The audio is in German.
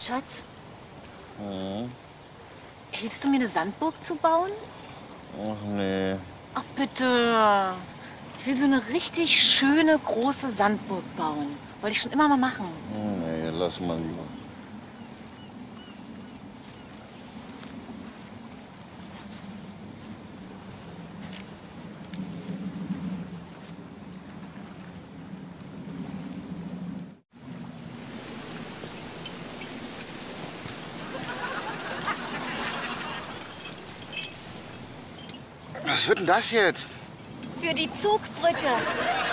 Schatz, Hm. hilfst du mir, eine Sandburg zu bauen? Ach nee. Ach, bitte. Ich will so eine richtig schöne, große Sandburg bauen. Wollte ich schon immer mal machen. Nee, lass mal lieber. Was wird denn das jetzt? Für die Zugbrücke.